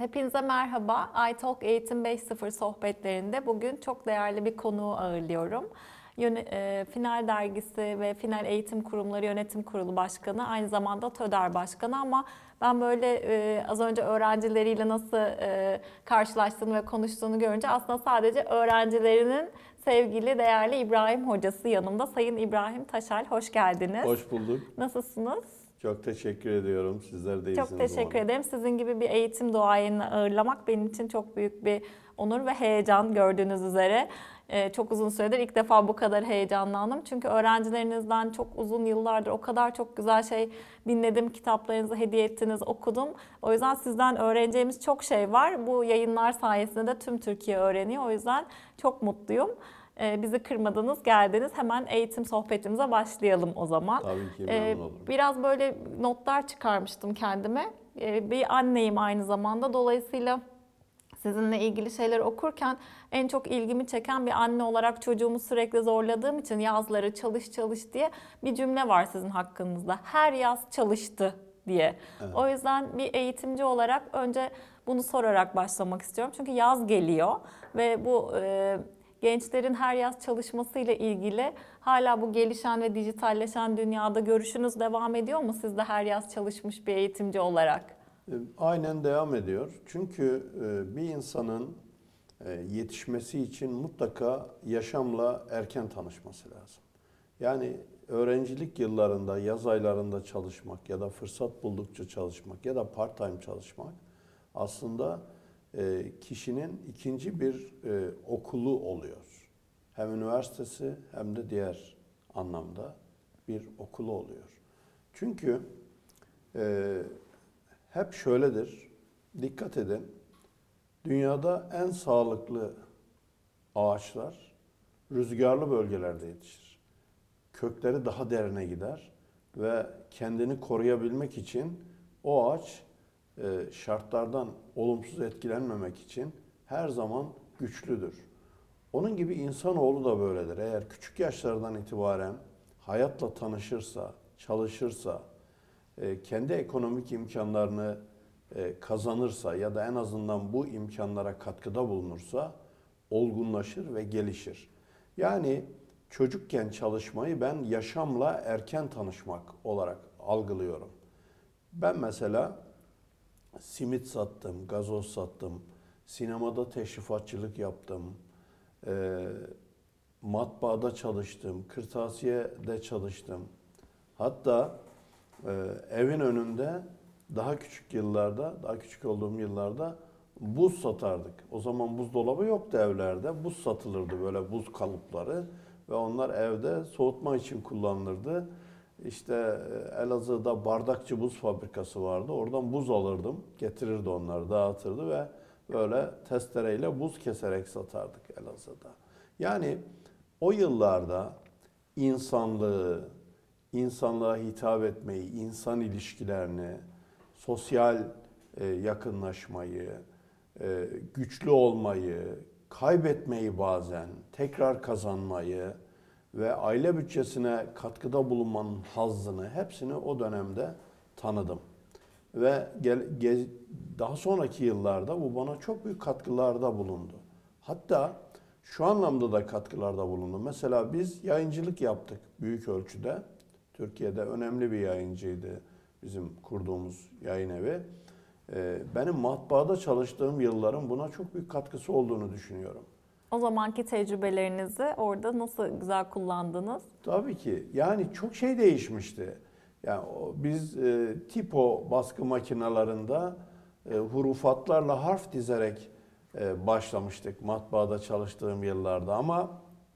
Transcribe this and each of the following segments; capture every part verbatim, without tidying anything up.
Hepinize merhaba. iTalk Eğitim beş nokta sıfır sohbetlerinde bugün çok değerli bir konuğu ağırlıyorum. Yöne, e, Final Dergisi ve Final Eğitim Kurumları Yönetim Kurulu Başkanı, aynı zamanda TÖDER Başkanı, ama ben böyle e, az önce öğrencileriyle nasıl e, karşılaştığını ve konuştuğunu görünce aslında sadece öğrencilerinin sevgili, değerli İbrahim hocası yanımda. Sayın İbrahim Taşal, hoş geldiniz. Hoş bulduk. Nasılsınız? Çok teşekkür ediyorum. Sizler de iyisiniz Çok teşekkür umarım. ederim. Sizin gibi bir eğitim duayenini ağırlamak benim için çok büyük bir onur ve heyecan, gördüğünüz üzere. Ee, çok uzun süredir ilk defa bu kadar heyecanlandım. Çünkü öğrencilerinizden çok uzun yıllardır o kadar çok güzel şey dinledim, kitaplarınızı hediye ettiniz, okudum. O yüzden sizden öğreneceğimiz çok şey var. Bu yayınlar sayesinde de tüm Türkiye öğreniyor. O yüzden çok mutluyum. Bizi kırmadınız, geldiniz. Hemen eğitim sohbetimize başlayalım o zaman. Tabii ki memnun olurum. Biraz böyle notlar çıkarmıştım kendime. Bir anneyim aynı zamanda. Dolayısıyla sizinle ilgili şeyler okurken en çok ilgimi çeken, bir anne olarak çocuğumu sürekli zorladığım için yazları çalış çalış diye bir cümle var sizin hakkınızda. Her yaz çalıştı diye. Evet. O yüzden bir eğitimci olarak önce bunu sorarak başlamak istiyorum. Çünkü yaz geliyor ve bu e, gençlerin her yaz çalışmasıyla ilgili hala bu gelişen ve dijitalleşen dünyada görüşünüz devam ediyor mu siz de her yaz çalışmış bir eğitimci olarak? Aynen devam ediyor. Çünkü bir insanın yetişmesi için mutlaka yaşamla erken tanışması lazım. Yani öğrencilik yıllarında, yaz aylarında çalışmak ya da fırsat buldukça çalışmak ya da part-time çalışmak aslında kişinin ikinci bir okulu oluyor. Hem üniversitesi hem de diğer anlamda bir okulu oluyor. Çünkü e, hep şöyledir, dikkat edin, dünyada en sağlıklı ağaçlar rüzgarlı bölgelerde yetişir. Kökleri daha derine gider ve kendini koruyabilmek için o ağaç e, şartlardan olumsuz etkilenmemek için her zaman güçlüdür. Onun gibi insanoğlu da böyledir. Eğer küçük yaşlardan itibaren hayatla tanışırsa, çalışırsa, kendi ekonomik imkanlarını kazanırsa ya da en azından bu imkanlara katkıda bulunursa olgunlaşır ve gelişir. Yani çocukken çalışmayı ben yaşamla erken tanışmak olarak algılıyorum. Ben mesela simit sattım, gazoz sattım, sinemada teşrifatçılık yaptım, E, matbaada çalıştım, kırtasiyede çalıştım. Hatta e, evin önünde daha küçük yıllarda, daha küçük olduğum yıllarda buz satardık. O zaman buzdolabı yoktu evlerde. Buz satılırdı, böyle buz kalıpları ve onlar evde soğutma için kullanılırdı. İşte Elazığ'da Bardakçı Buz Fabrikası vardı. Oradan buz alırdım, getirirdi onları, dağıtırdı ve böyle testereyle buz keserek satardık Elazığ'da. Yani o yıllarda insanlığı, insanlığa hitap etmeyi, insan ilişkilerini, sosyal yakınlaşmayı, güçlü olmayı, kaybetmeyi bazen, tekrar kazanmayı ve aile bütçesine katkıda bulunmanın hazzını, hepsini o dönemde tanıdım. Ve daha sonraki yıllarda bu bana çok büyük katkılarda bulundu. Hatta şu anlamda da katkılarda bulundu. Mesela biz yayıncılık yaptık büyük ölçüde. Türkiye'de önemli bir yayıncıydı bizim kurduğumuz yayın evi. Benim matbaada çalıştığım yılların buna çok büyük katkısı olduğunu düşünüyorum. O zamanki tecrübelerinizi orada nasıl güzel kullandınız? Tabii ki. Yani çok şey değişmişti. Yani biz e, tipo baskı makinalarında e, hurufatlarla harf dizerek e, başlamıştık matbaada çalıştığım yıllarda. Ama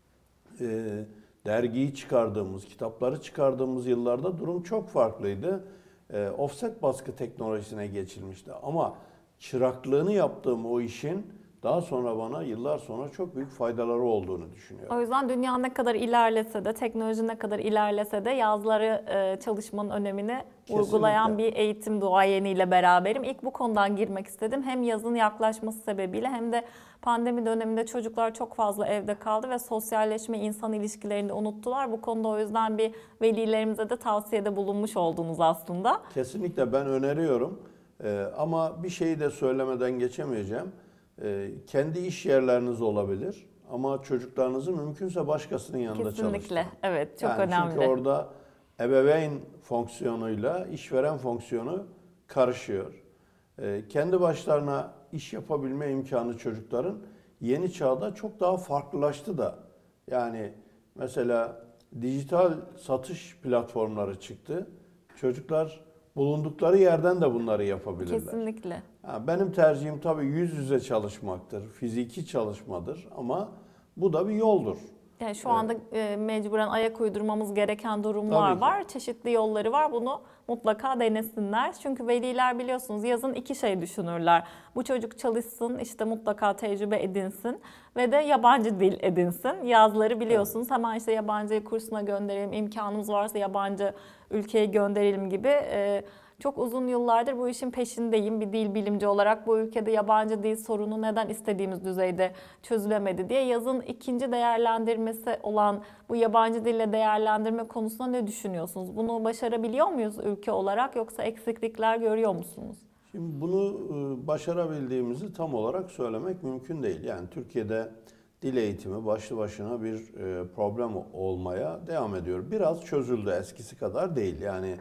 e, dergiyi çıkardığımız, kitapları çıkardığımız yıllarda durum çok farklıydı. E, offset baskı teknolojisine geçilmişti. Ama çıraklığını yaptığım o işin daha sonra bana yıllar sonra çok büyük faydaları olduğunu düşünüyorum. O yüzden dünya ne kadar ilerlese de, teknoloji ne kadar ilerlese de yazları çalışmanın önemini Kesinlikle. Vurgulayan bir eğitim duayeniyle beraberim. İlk bu konudan girmek istedim. Hem yazın yaklaşması sebebiyle hem de pandemi döneminde çocuklar çok fazla evde kaldı ve sosyalleşme, insan ilişkilerini unuttular. Bu konuda o yüzden bir velilerimize de tavsiyede bulunmuş oldunuz aslında. Kesinlikle ben öneriyorum. Ee, ama bir şeyi de söylemeden geçemeyeceğim. Ee, kendi iş yerleriniz olabilir ama çocuklarınızı mümkünse başkasının yanında Kesinlikle. çalıştırın. Evet, çok Yani önemli. çünkü orada ebeveyn fonksiyonuyla işveren fonksiyonu karışıyor. Ee, kendi başlarına iş yapabilme imkanı çocukların yeni çağda çok daha farklılaştı da. Yani mesela dijital satış platformları çıktı. Çocuklar bulundukları yerden de bunları yapabilirler. Kesinlikle. Ha, benim tercihim tabii yüz yüze çalışmaktır, fiziki çalışmadır ama bu da bir yoldur. Yani şu Evet. anda e, mecburen ayak uydurmamız gereken durumlar Tabii ki. var. Çeşitli yolları var. Bunu mutlaka denesinler. Çünkü veliler biliyorsunuz yazın iki şey düşünürler. Bu çocuk çalışsın, işte mutlaka tecrübe edinsin ve de yabancı dil edinsin. Yazları biliyorsunuz evet. Hemen işte yabancı kursuna gönderelim, imkanımız varsa yabancı ülkeye gönderelim gibi. E, Çok uzun yıllardır bu işin peşindeyim bir dil bilimci olarak. Bu ülkede yabancı dil sorunu neden istediğimiz düzeyde çözülemedi diye yazın ikinci değerlendirmesi olan bu yabancı dille değerlendirme konusunda ne düşünüyorsunuz? Bunu başarabiliyor muyuz ülke olarak yoksa eksiklikler görüyor musunuz? Şimdi bunu başarabildiğimizi tam olarak söylemek mümkün değil. Yani Türkiye'de dil eğitimi başlı başına bir problem olmaya devam ediyor. Biraz çözüldü, eskisi kadar değil. Yani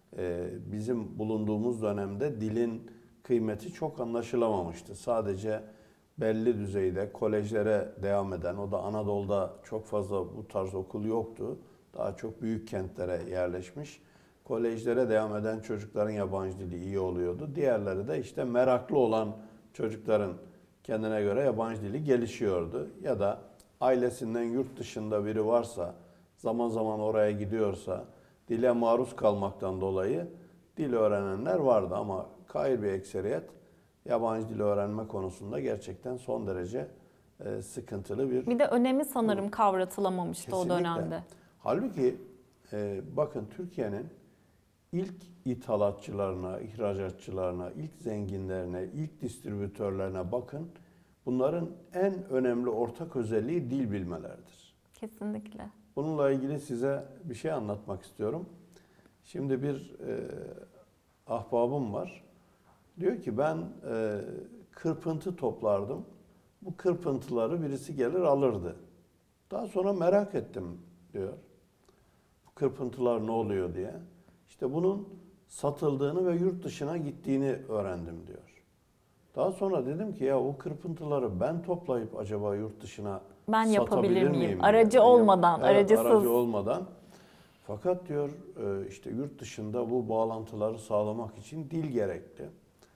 bizim bulunduğumuz dönemde dilin kıymeti çok anlaşılamamıştı. Sadece belli düzeyde kolejlere devam eden, o da Anadolu'da çok fazla bu tarz okul yoktu. Daha çok büyük kentlere yerleşmiş. Kolejlere devam eden çocukların yabancı dili iyi oluyordu. Diğerleri de işte meraklı olan çocukların kendine göre yabancı dili gelişiyordu. Ya da ailesinden yurt dışında biri varsa, zaman zaman oraya gidiyorsa, dile maruz kalmaktan dolayı dil öğrenenler vardı ama kair bir ekseriyet yabancı dil öğrenme konusunda gerçekten son derece e, sıkıntılı bir... Bir de önemi sanırım kavratılamamıştı Kesinlikle. O dönemde. Halbuki e, bakın Türkiye'nin ilk ithalatçılarına, ihracatçılarına, ilk zenginlerine, ilk distribütörlerine bakın. Bunların en önemli ortak özelliği dil bilmeleridir. Kesinlikle. Bununla ilgili size bir şey anlatmak istiyorum. Şimdi bir e, ahbabım var. Diyor ki ben e, kırpıntı toplardım. Bu kırpıntıları birisi gelir alırdı. Daha sonra merak ettim diyor. Bu kırpıntılar ne oluyor diye. İşte bunun satıldığını ve yurt dışına gittiğini öğrendim diyor. Daha sonra dedim ki ya o kırpıntıları ben toplayıp acaba yurt dışına ben yapabilir miyim? miyim? Aracı diye. olmadan, Evet, aracısız. Aracı olmadan. Fakat diyor işte yurt dışında bu bağlantıları sağlamak için dil gerekli.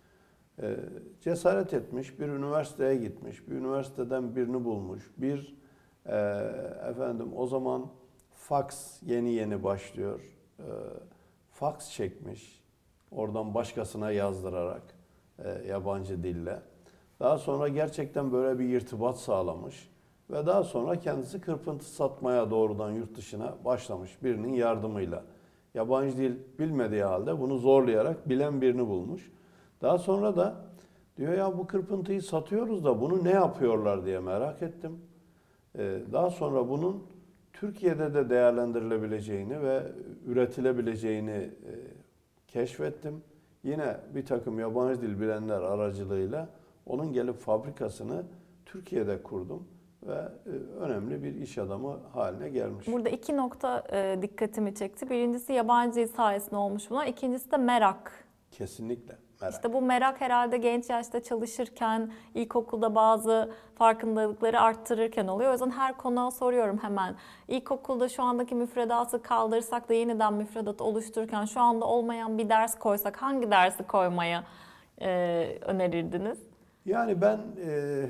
Cesaret etmiş, bir üniversiteye gitmiş, bir üniversiteden birini bulmuş, bir e, efendim o zaman faks yeni yeni başlıyor. E, faks çekmiş, oradan başkasına yazdırarak e, yabancı dille. Daha sonra gerçekten böyle bir irtibat sağlamış ve daha sonra kendisi kırpıntı satmaya doğrudan yurt dışına başlamış birinin yardımıyla. Yabancı dil bilmediği halde bunu zorlayarak bilen birini bulmuş. Daha sonra da diyor ya bu kırpıntıyı satıyoruz da bunu ne yapıyorlar diye merak ettim. Ee, daha sonra bunun Türkiye'de de değerlendirilebileceğini ve üretilebileceğini e, keşfettim. Yine bir takım yabancı dil bilenler aracılığıyla onun gelip fabrikasını Türkiye'de kurdum ve e, önemli bir iş adamı haline gelmiş. Burada iki nokta e, dikkatimi çekti. Birincisi yabancı dil sayesinde olmuş buna. İkincisi de merak. Kesinlikle. Merak. İşte bu merak herhalde genç yaşta çalışırken, ilkokulda bazı farkındalıkları arttırırken oluyor. O yüzden her konuğa soruyorum hemen. İlkokulda şu andaki müfredatı kaldırsak da yeniden müfredat oluştururken şu anda olmayan bir ders koysak hangi dersi koymaya e, önerirdiniz? Yani ben e,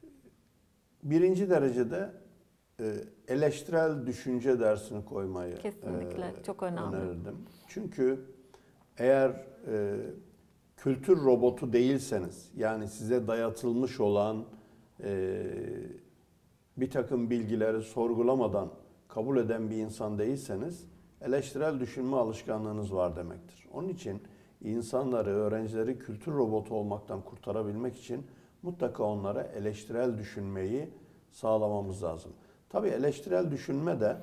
birinci derecede e, eleştirel düşünce dersini koymayı Kesinlikle e, çok önemli. önerirdim. Çünkü eğer e, kültür robotu değilseniz, yani size dayatılmış olan e, bir takım bilgileri sorgulamadan kabul eden bir insan değilseniz, eleştirel düşünme alışkanlığınız var demektir. Onun için insanları, öğrencileri kültür robotu olmaktan kurtarabilmek için mutlaka onlara eleştirel düşünmeyi sağlamamız lazım. Tabii eleştirel düşünme de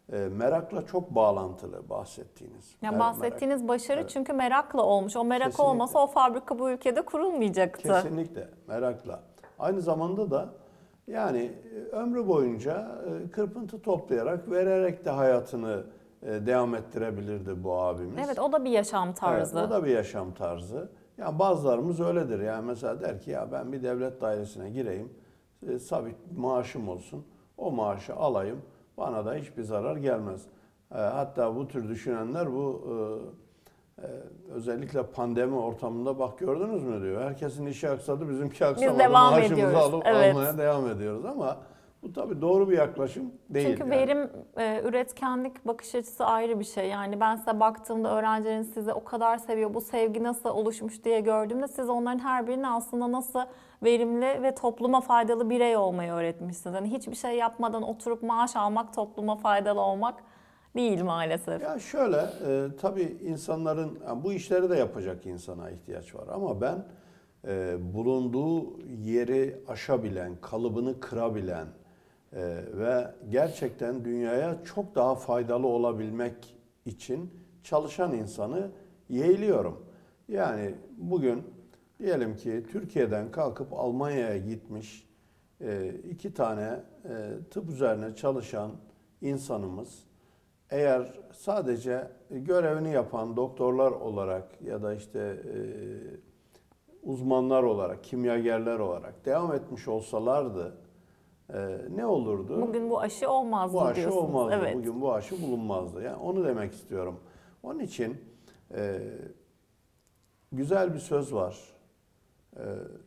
e, merakla çok bağlantılı bahsettiğiniz. Yani Mer- bahsettiğiniz merak. başarı Evet. çünkü merakla olmuş. O merak Kesinlikle. olmasa o fabrika bu ülkede kurulmayacaktı. Kesinlikle merakla. Aynı zamanda da yani e, ömrü boyunca e, kırpıntı toplayarak, vererek de hayatını e, devam ettirebilirdi bu abimiz. Evet, o da bir yaşam Evet, tarzı. o da bir yaşam tarzı. Yani bazılarımız öyledir. Yani mesela der ki ya ben bir devlet dairesine gireyim, e, sabit maaşım olsun, o maaşı alayım, bana da hiçbir zarar gelmez. E, hatta bu tür düşünenler bu e, e, özellikle pandemi ortamında bak gördünüz mü diyor. Herkesin işi aksadı, bizimki aksamadı. devam Maaşımızı ediyoruz. alıp Evet. almaya devam ediyoruz ama bu tabii doğru bir yaklaşım değil. Çünkü yani. verim, e, üretkenlik bakış açısı ayrı bir şey. Yani ben size baktığımda öğrencilerin sizi o kadar seviyor, bu sevgi nasıl oluşmuş diye gördüğümde siz onların her birini aslında nasıl verimli ve topluma faydalı birey olmayı öğretmişsiniz. Yani hiçbir şey yapmadan oturup maaş almak, topluma faydalı olmak değil maalesef. Ya şöyle, e, tabii insanların yani bu işleri de yapacak insana ihtiyaç var ama ben e, bulunduğu yeri aşabilen, kalıbını kırabilen e, ve gerçekten dünyaya çok daha faydalı olabilmek için çalışan insanı yeğliyorum. Yani bugün diyelim ki Türkiye'den kalkıp Almanya'ya gitmiş e, iki tane e, tıp üzerine çalışan insanımız, eğer sadece görevini yapan doktorlar olarak ya da işte e, uzmanlar olarak, kimyagerler olarak devam etmiş olsalardı e, ne olurdu? Bugün bu aşı olmazdı Bu aşı diyorsunuz. olmazdı. Evet. Bugün bu aşı bulunmazdı. Yani onu demek istiyorum. Onun için e, güzel bir söz var. E,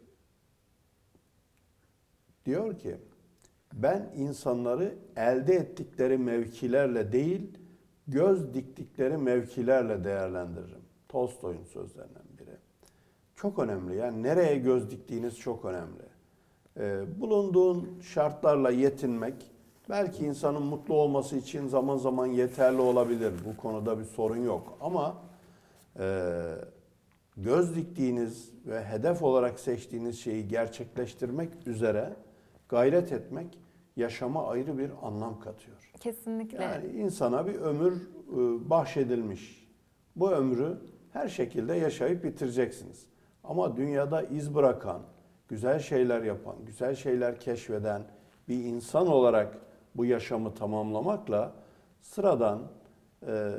diyor ki, ben insanları elde ettikleri mevkilerle değil, göz diktikleri mevkilerle değerlendiririm. Tolstoy'un sözlerinden biri. Çok önemli. Yani nereye göz diktiğiniz çok önemli. Ee, bulunduğun şartlarla yetinmek belki insanın mutlu olması için zaman zaman yeterli olabilir. Bu konuda bir sorun yok. Ama e, göz diktiğiniz ve hedef olarak seçtiğiniz şeyi gerçekleştirmek üzere gayret etmek yaşama ayrı bir anlam katıyor. Kesinlikle. Yani insana bir ömür e, bahşedilmiş. Bu ömrü her şekilde yaşayıp bitireceksiniz. Ama dünyada iz bırakan, güzel şeyler yapan, güzel şeyler keşfeden bir insan olarak bu yaşamı tamamlamakla sıradan e,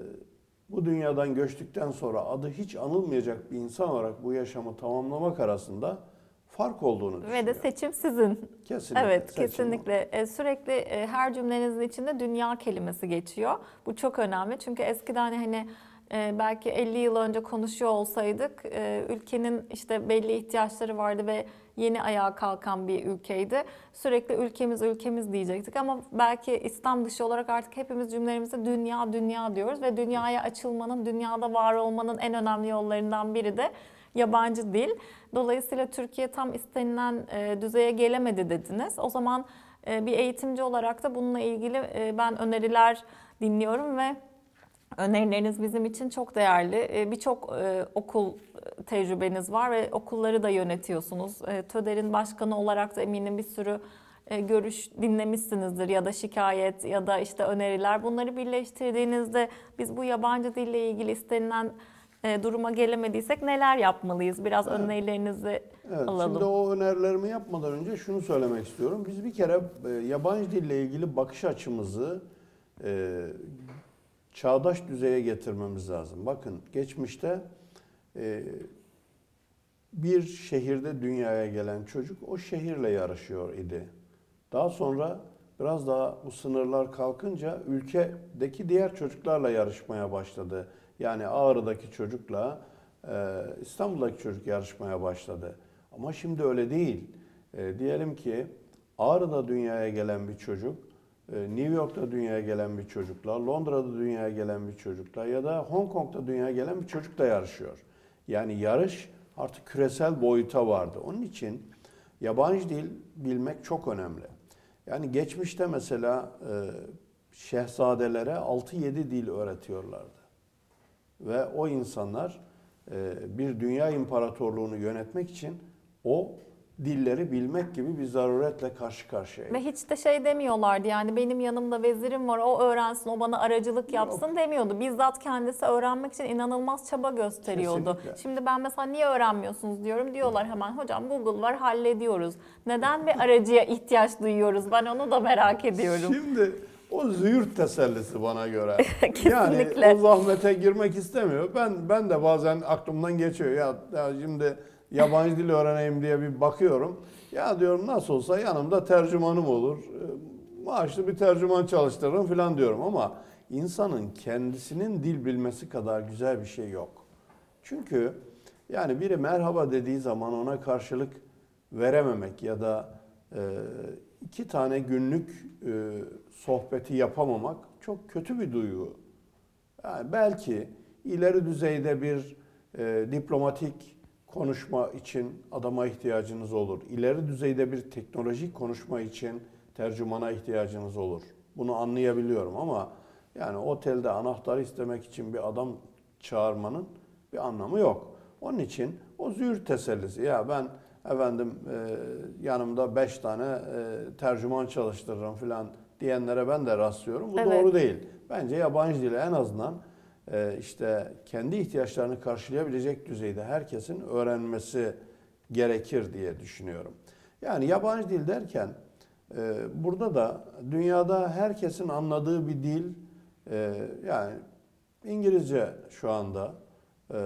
bu dünyadan göçtükten sonra adı hiç anılmayacak bir insan olarak bu yaşamı tamamlamak arasında fark olduğunu düşünüyorum. Ve de seçim sizin. Kesinlikle. Evet, seçim kesinlikle. E, Sürekli e, her cümlenizin içinde dünya kelimesi geçiyor. Bu çok önemli. Çünkü eskiden hani e, belki elli yıl önce konuşuyor olsaydık e, ülkenin işte belli ihtiyaçları vardı ve yeni ayağa kalkan bir ülkeydi. Sürekli ülkemiz ülkemiz diyecektik ama belki İslam dışı olarak artık hepimiz cümlelerimizde dünya dünya diyoruz ve dünyaya açılmanın, dünyada var olmanın en önemli yollarından biri de yabancı dil. Dolayısıyla Türkiye tam istenilen e, düzeye gelemedi dediniz. O zaman e, bir eğitimci olarak da bununla ilgili e, ben öneriler dinliyorum ve önerileriniz bizim için çok değerli. E, Birçok e, okul tecrübeniz var ve okulları da yönetiyorsunuz. E, TÖDER'in başkanı olarak da eminim bir sürü e, görüş dinlemişsinizdir ya da şikayet ya da işte öneriler. Bunları birleştirdiğinizde biz bu yabancı dille ilgili istenilen e, duruma gelemediysek neler yapmalıyız? Biraz Evet. önerilerinizi Evet, alalım. şimdi o önerilerimi yapmadan önce şunu söylemek istiyorum. Biz bir kere e, yabancı dille ilgili bakış açımızı e, çağdaş düzeye getirmemiz lazım. Bakın geçmişte e, bir şehirde dünyaya gelen çocuk o şehirle yarışıyor idi. Daha sonra biraz daha bu sınırlar kalkınca ülkedeki diğer çocuklarla yarışmaya başladı. Yani Ağrı'daki çocukla e, İstanbul'daki çocuk yarışmaya başladı. Ama şimdi öyle değil. E, diyelim ki Ağrı'da dünyaya gelen bir çocuk, e, New York'ta dünyaya gelen bir çocukla, Londra'da dünyaya gelen bir çocukla ya da Hong Kong'da dünyaya gelen bir çocukla yarışıyor. Yani yarış artık küresel boyuta vardı. Onun için yabancı dil bilmek çok önemli. Yani geçmişte mesela e, şehzadelere altı yedi dil öğretiyorlardı. Ve o insanlar e, bir dünya imparatorluğunu yönetmek için o dilleri bilmek gibi bir zaruretle karşı karşıyayız. Ve hiç de şey demiyorlardı, yani benim yanımda vezirim var, o öğrensin, o bana aracılık yapsın Yok. demiyordu. Bizzat kendisi öğrenmek için inanılmaz çaba gösteriyordu. Kesinlikle. Şimdi ben mesela niye öğrenmiyorsunuz diyorum, diyorlar hemen hocam Google var, hallediyoruz. Neden bir aracıya ihtiyaç duyuyoruz, ben onu da merak ediyorum. Şimdi o züğürt tesellisi bana göre. Kesinlikle. Yani o zahmete girmek istemiyor. Ben ben de bazen aklımdan geçiyor. Ya, ya şimdi yabancı dil öğreneyim diye bir bakıyorum. Ya diyorum nasıl olsa yanımda tercümanım olur. Maaşlı bir tercüman çalıştırırım falan diyorum ama insanın kendisinin dil bilmesi kadar güzel bir şey yok. Çünkü yani biri merhaba dediği zaman ona karşılık verememek ya da e, iki tane günlük e, sohbeti yapamamak çok kötü bir duygu. Yani belki ileri düzeyde bir e, diplomatik konuşma için adama ihtiyacınız olur. İleri düzeyde bir teknolojik konuşma için tercümana ihtiyacınız olur. Bunu anlayabiliyorum ama yani otelde anahtarı istemek için bir adam çağırmanın bir anlamı yok. Onun için o züğürt tesellisi. Ya ben efendim e, yanımda beş tane e, tercüman çalıştırırım falan diyenlere ben de rastlıyorum. Bu Evet. doğru değil. Bence yabancı dili en azından e, işte kendi ihtiyaçlarını karşılayabilecek düzeyde herkesin öğrenmesi gerekir diye düşünüyorum. Yani yabancı dil derken e, burada da dünyada herkesin anladığı bir dil, e, yani İngilizce şu anda. E,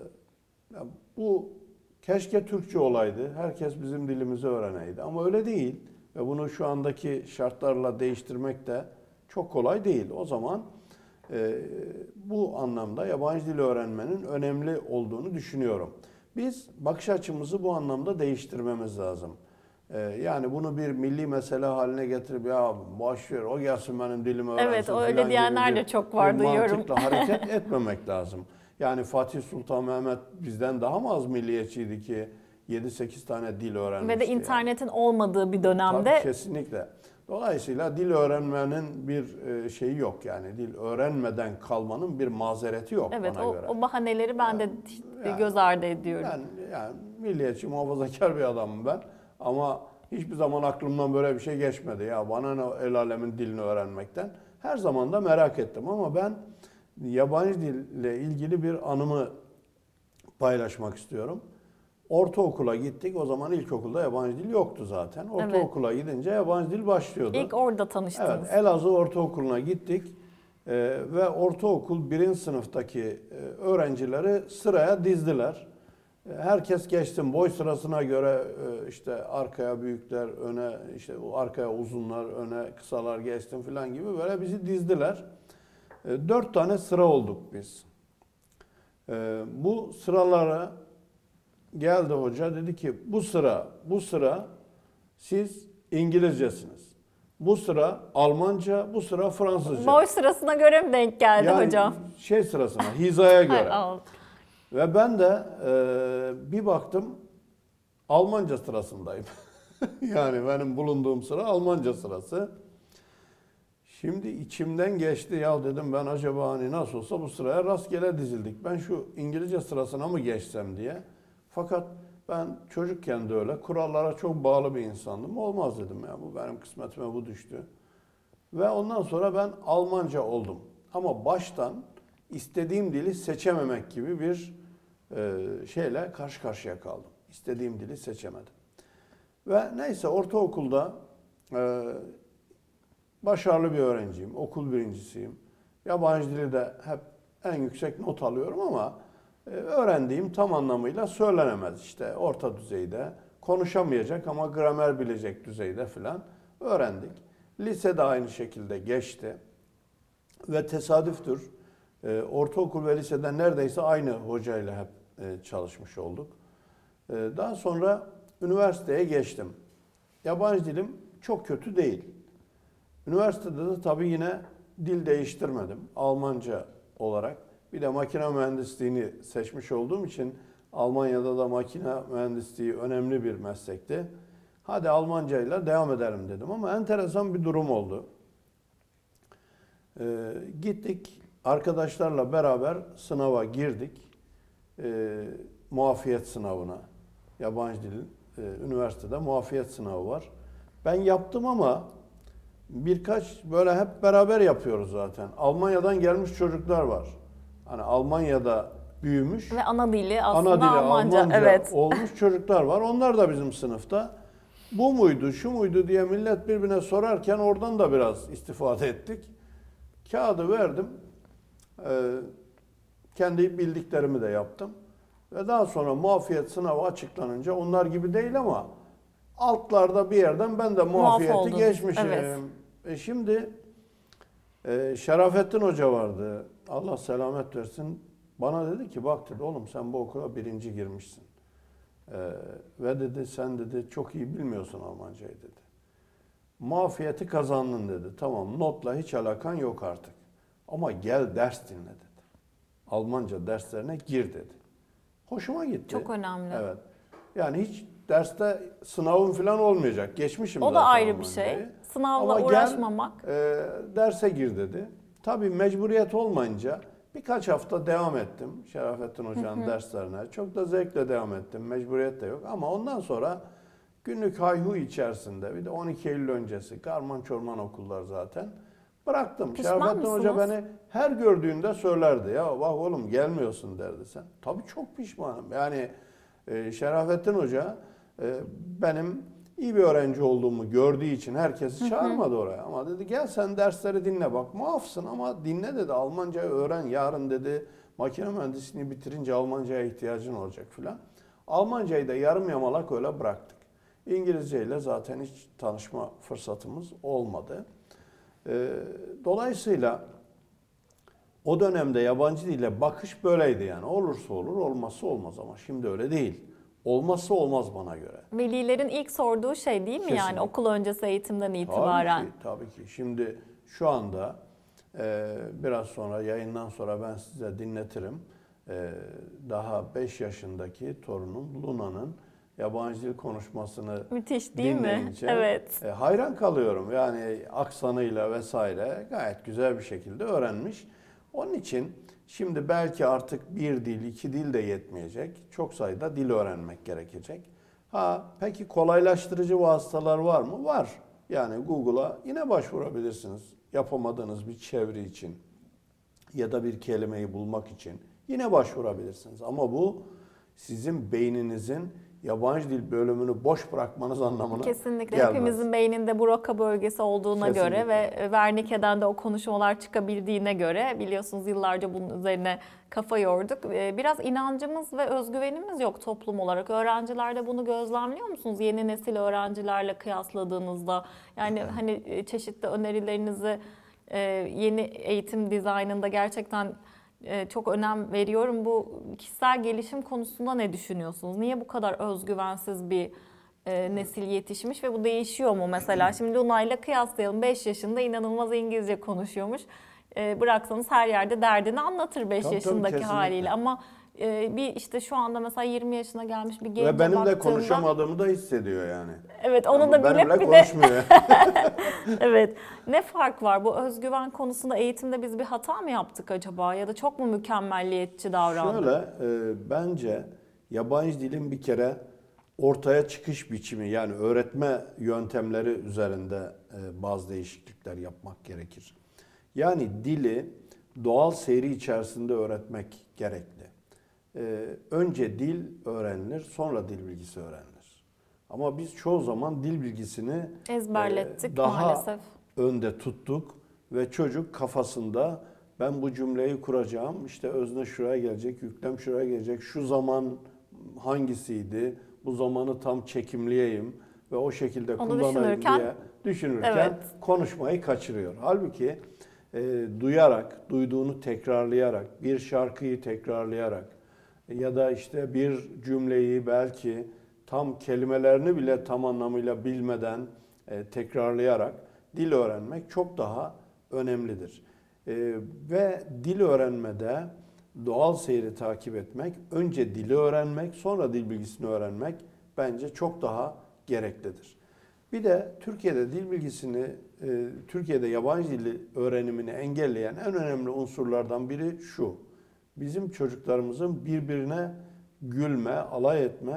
ya bu keşke Türkçe olaydı. Herkes bizim dilimizi öğreneydi. Ama öyle değil. Ve bunu şu andaki şartlarla değiştirmek de çok kolay değil. O zaman e, bu anlamda yabancı dil öğrenmenin önemli olduğunu düşünüyorum. Biz bakış açımızı bu anlamda değiştirmemiz lazım. E, yani bunu bir milli mesele haline getirip ya boş ver o gelsin benim dilimi öğrensin Evet, falan öyle gibi diyenler bir- de çok var, bir duyuyorum. mantıkla hareket etmemek lazım. Yani Fatih Sultan Mehmet bizden daha mı az milliyetçiydi ki yedi sekiz tane dil öğrenmişti? Ve de internetin olmadığı bir dönemde. Tabii kesinlikle. Dolayısıyla dil öğrenmenin bir e, şeyi yok yani. Dil öğrenmeden kalmanın bir mazereti yok Evet, bana o, göre. o bahaneleri ben de yani- göz ardı ediyorum. Ben yani milliyetçi, muhafazakar bir adamım ben. Ama hiçbir zaman aklımdan böyle bir şey geçmedi. Ya bana ne el alemin dilini öğrenmekten. Her zaman da merak ettim ama ben yabancı dille ilgili bir anımı paylaşmak istiyorum. Ortaokula gittik. O zaman ilkokulda yabancı dil yoktu zaten. Ortaokula gidince yabancı dil başlıyordu. İlk orada tanıştınız. Evet, Elazığ Ortaokulu'na gittik. Ee, ve ortaokul birinci sınıftaki e, öğrencileri sıraya dizdiler. E, herkes geçsin boy sırasına göre e, işte arkaya büyükler, öne işte arkaya uzunlar, öne kısalar geçsin falan gibi böyle bizi dizdiler. E, dört tane sıra olduk biz. E, bu sıralara geldi hoca, dedi ki bu sıra, bu sıra siz İngilizcesiniz. Bu sıra Almanca, bu sıra Fransızca. Boy sırasına göre mi denk geldi yani hocam? şey sırasına, hizaya göre. Hay Allah. Ve ben de e, bir baktım Almanca sırasındayım. Yani benim bulunduğum sıra Almanca sırası. Şimdi içimden geçti, ya dedim ben acaba hani nasıl olsa bu sıraya rastgele dizildik. Ben şu İngilizce sırasına mı geçsem diye. Fakat ben çocukken de öyle kurallara çok bağlı bir insandım. Olmaz dedim ya, bu benim kısmetime bu düştü. Ve ondan sonra ben Almanca oldum. Ama baştan istediğim dili seçememek gibi bir e, şeyle karşı karşıya kaldım. İstediğim dili seçemedim. Ve neyse ortaokulda e, başarılı bir öğrenciyim, okul birincisiyim. Yabancı dili de hep en yüksek not alıyorum ama e, öğrendiğim tam anlamıyla söylenemez. İşte orta düzeyde, konuşamayacak ama gramer bilecek düzeyde filan öğrendik. Lise de aynı şekilde geçti. Ve tesadüftür, e, ortaokul ve lisede neredeyse aynı hocayla hep e, çalışmış olduk. E, daha sonra üniversiteye geçtim. Yabancı dilim çok kötü değil. Üniversitede de tabii yine dil değiştirmedim. Almanca olarak. Bir de makine mühendisliğini seçmiş olduğum için Almanya'da da makine mühendisliği önemli bir meslekti. Hadi Almancayla devam edelim dedim ama enteresan bir durum oldu. Ee, gittik arkadaşlarla beraber sınava girdik. Ee, muafiyet sınavına, yabancı dilin e, üniversitede muafiyet sınavı var. Ben yaptım ama birkaç böyle hep beraber yapıyoruz zaten. Almanya'dan gelmiş çocuklar var. Hani Almanya'da büyümüş. Ve ana dili aslında Ana dili Almanca. Almanca Evet. olmuş çocuklar var. Onlar da bizim sınıfta. Bu muydu, şu muydu diye millet birbirine sorarken oradan da biraz istifade ettik. Kağıdı verdim. Ee, kendi bildiklerimi de yaptım. Ve daha sonra muafiyet sınavı açıklanınca onlar gibi değil ama altlarda bir yerden ben de muafiyeti oldunuz. geçmişim. Evet. E şimdi e, Şerafettin Hoca vardı. Allah selamet versin. Bana dedi ki bak dedi oğlum sen bu okula birinci girmişsin. Ee, ve dedi sen dedi çok iyi bilmiyorsun Almancayı dedi. Muafiyeti kazandın dedi. Tamam notla hiç alakan yok artık. Ama gel ders dinle dedi. Almanca derslerine gir dedi. Hoşuma gitti. Çok önemli. Evet. Yani hiç derste sınavın falan olmayacak. Geçmişim O da zaten ayrı bir Almancayı. şey. Sınavla Ama gel, uğraşmamak. e, derse gir dedi. Tabii mecburiyet olmayınca birkaç hafta devam ettim Şerafettin Hoca'nın hı hı. derslerine. Çok da zevkle devam ettim. Mecburiyet de yok. Ama ondan sonra günlük hayhu içerisinde bir de on iki Eylül öncesi karman çorman okullar zaten. Bıraktım. Pişman Şerafettin mısınız? Hoca beni her gördüğünde söylerdi. Ya bak oğlum gelmiyorsun derdi sen. Tabii çok pişmanım. Yani e, Şerafettin Hoca e, benim iyi bir öğrenci olduğumu gördüğü için herkesi çağırmadı oraya. Ama dedi gel sen dersleri dinle bak muafsın ama dinle dedi. Almancayı öğren yarın dedi. Makine mühendisliğini bitirince Almancaya ihtiyacın olacak filan. Almancayı da yarım yamalak öyle bıraktık. İngilizceyle zaten hiç tanışma fırsatımız olmadı. Ee, dolayısıyla o dönemde yabancı dile bakış böyleydi yani. Olursa olur, olmazsa olmaz ama şimdi öyle değil. Olmazsa olmaz bana göre. Velilerin ilk sorduğu şey değil mi Kesinlikle. yani okul öncesi eğitimden itibaren? Tabii ki, tabii ki. Şimdi şu anda e, biraz sonra yayından sonra ben size dinletirim. E, daha beş yaşındaki torunum Luna'nın yabancı dil konuşmasını Müthiş değil mi? dinleyince Evet. e, hayran kalıyorum. Yani aksanıyla vesaire gayet güzel bir şekilde öğrenmiş. Onun için şimdi belki artık bir dil, iki dil de yetmeyecek. Çok sayıda dil öğrenmek gerekecek. Ha, peki kolaylaştırıcı vasıtalar var mı? Var. Yani Google'a yine başvurabilirsiniz. Yapamadığınız bir çeviri için ya da bir kelimeyi bulmak için yine başvurabilirsiniz. Ama bu sizin beyninizin yabancı dil bölümünü boş bırakmanız anlamına Kesinlikle. gelmez. Hepimizin beyninde Broca bölgesi olduğuna Kesinlikle. göre ve Wernicke'den de o konuşmalar çıkabildiğine göre biliyorsunuz yıllarca bunun üzerine kafa yorduk. Biraz inancımız ve özgüvenimiz yok toplum olarak. Öğrencilerde bunu gözlemliyor musunuz? Yeni nesil öğrencilerle kıyasladığınızda. Yani hani çeşitli önerilerinizi yeni eğitim dizaynında gerçekten çok önem veriyorum. Bu kişisel gelişim konusunda ne düşünüyorsunuz? Niye bu kadar özgüvensiz bir e, nesil yetişmiş ve bu değişiyor mu mesela? Şimdi Luna ile kıyaslayalım. beş yaşında inanılmaz İngilizce konuşuyormuş. E, bıraksanız her yerde derdini anlatır beş Tabii, yaşındaki tabii, haliyle. Ama e, bir işte şu anda mesela yirmi yaşına gelmiş bir gence Ve benim de baktığımda... konuşamadığımı da hissediyor yani. Evet onu Yani da benimle bilip bir de... konuşmuyor. Evet. Ne fark var? Bu özgüven konusunda eğitimde biz bir hata mı yaptık acaba? Ya da çok mu mükemmelliyetçi davrandık? Şöyle, e, bence yabancı dilin bir kere ortaya çıkış biçimi yani öğretme yöntemleri üzerinde e, bazı değişiklikler yapmak gerekir. Yani dili doğal seyri içerisinde öğretmek gerekli. E, önce dil öğrenilir, sonra dil bilgisi öğrenilir. Ama biz çoğu zaman dil bilgisini ezberlettik e, daha maalesef. önde tuttuk ve çocuk kafasında ben bu cümleyi kuracağım, işte özne şuraya gelecek, yüklem şuraya gelecek, şu zaman hangisiydi, bu zamanı tam çekimleyeyim ve o şekilde Onu kullanayım düşünürken, diye düşünürken evet. konuşmayı kaçırıyor. Halbuki e, duyarak, duyduğunu tekrarlayarak, bir şarkıyı tekrarlayarak ya da işte bir cümleyi belki tam kelimelerini bile tam anlamıyla bilmeden e, tekrarlayarak dil öğrenmek çok daha önemlidir. E, ve dil öğrenmede doğal seyri takip etmek, önce dili öğrenmek, sonra dil bilgisini öğrenmek bence çok daha gereklidir. Bir de Türkiye'de dil bilgisini, e, Türkiye'de yabancı dili öğrenimini engelleyen en önemli unsurlardan biri şu. Bizim çocuklarımızın birbirine gülme, alay etme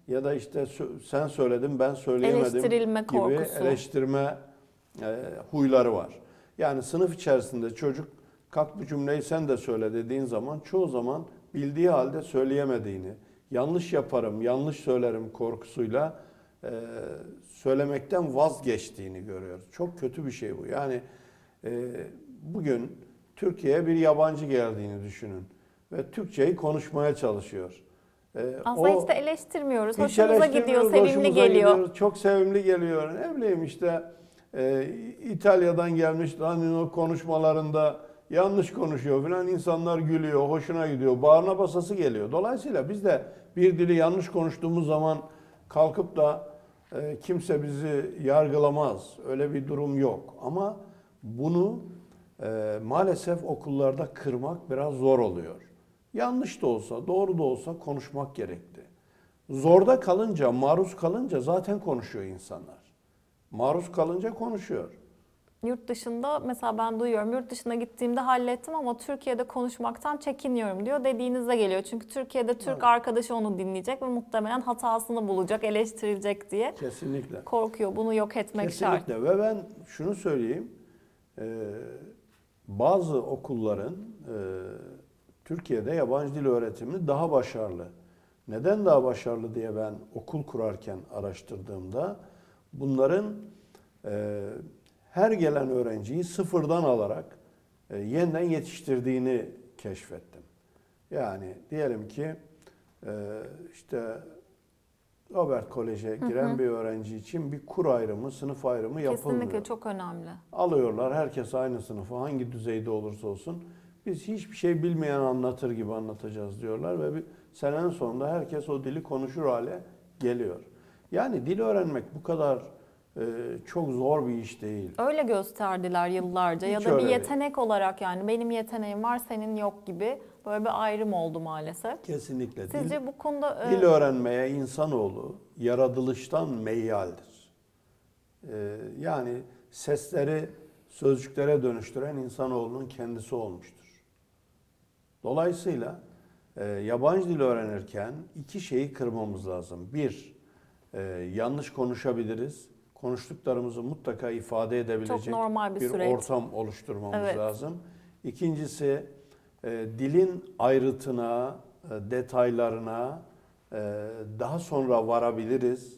ya da işte sen söyledin ben söyleyemedim Eleştirilme gibi korkusu. eleştirme e, huyları var. Yani sınıf içerisinde çocuk kalk bu cümleyi sen de söyle dediğin zaman çoğu zaman bildiği halde söyleyemediğini, yanlış yaparım, yanlış söylerim korkusuyla e, söylemekten vazgeçtiğini görüyoruz. Çok kötü bir şey bu. Yani e, bugün Türkiye'ye bir yabancı geldiğini düşünün ve Türkçeyi konuşmaya çalışıyor. E, Aslında o, hiç de eleştirmiyoruz. hiç Hoşumuza gidiyor, eleştirmiyoruz, sevimli hoşumuza geliyor. gidiyor, çok sevimli geliyor. Ne bileyim işte e, İtalya'dan gelmiş Danilo konuşmalarında yanlış konuşuyor falan, insanlar gülüyor, hoşuna gidiyor, bağrına basası geliyor. Dolayısıyla biz de bir dili yanlış konuştuğumuz zaman kalkıp da e, kimse bizi yargılamaz. Öyle bir durum yok. Ama bunu e, maalesef okullarda kırmak biraz zor oluyor. Yanlış da olsa, doğru da olsa konuşmak gerekti. Zorda kalınca, maruz kalınca zaten konuşuyor insanlar. Maruz kalınca konuşuyor. Yurt dışında mesela ben duyuyorum, yurt dışına gittiğimde hallettim ama Türkiye'de konuşmaktan çekiniyorum diyor. Dediğinize geliyor. Çünkü Türkiye'de Türk Evet. arkadaşı onu dinleyecek ve muhtemelen hatasını bulacak, eleştirilecek diye Kesinlikle. korkuyor. Bunu yok etmek şart. Kesinlikle. Ve ben şunu söyleyeyim. e, bazı okulların e, Türkiye'de yabancı dil öğretimi daha başarılı. Neden daha başarılı diye ben okul kurarken araştırdığımda bunların e, her gelen öğrenciyi sıfırdan alarak e, yeniden yetiştirdiğini keşfettim. Yani diyelim ki e, işte Robert Kolej'e giren Hı hı. bir öğrenci için bir kur ayrımı, sınıf ayrımı yapılmıyor. Kesinlikle çok önemli. Alıyorlar herkes aynı sınıfa, hangi düzeyde olursa olsun. Biz hiçbir şey bilmeyen anlatır gibi anlatacağız diyorlar ve bir senenin sonunda herkes o dili konuşur hale geliyor. Yani dil öğrenmek bu kadar e, çok zor bir iş değil. Öyle gösterdiler yıllarca ya Hiç da bir öyle değil. yetenek olarak, yani benim yeteneğim var senin yok gibi böyle bir ayrım oldu maalesef. Kesinlikle. Sizce dil, bu konuda dil e, öğrenmeye insanoğlu yaratılıştan meyyaldir. E, yani sesleri sözcüklere dönüştüren insanoğlunun kendisi olmuştur. Dolayısıyla e, yabancı dil öğrenirken iki şeyi kırmamız lazım. Bir, e, yanlış konuşabiliriz. Konuştuklarımızı mutlaka ifade edebilecek Çok normal bir bir süreç. ortam oluşturmamız Evet. lazım. İkincisi, e, dilin ayrıtına, e, detaylarına e, daha sonra varabiliriz.